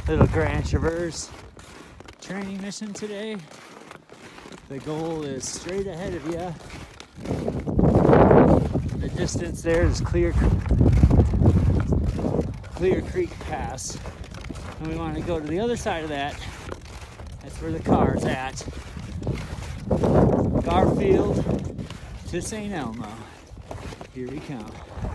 Little Grand Traverse training mission today. The goal is straight ahead of you. The distance there is Clear Creek Pass. And we want to go to the other side of that. That's where the car's at. Garfield to St. Elmo. Here we come.